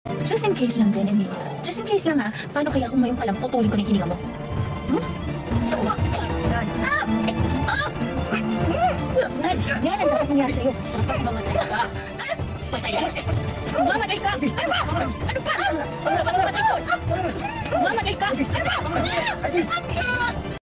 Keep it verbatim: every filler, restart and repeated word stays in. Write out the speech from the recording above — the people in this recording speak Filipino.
Just in case lang din, Emilia. Just in case lang ha, paano kaya kung ngayon palang putulin ko na yung hininga mo? Hmm? Yan. Yan, yan ang dapat nangyari sa'yo. Dapat mamatay ka. Patay ka. Mamatay ka! Ano ba? Ano ba? Ano ba? Ano ba? Mamatay ka! Ano ba?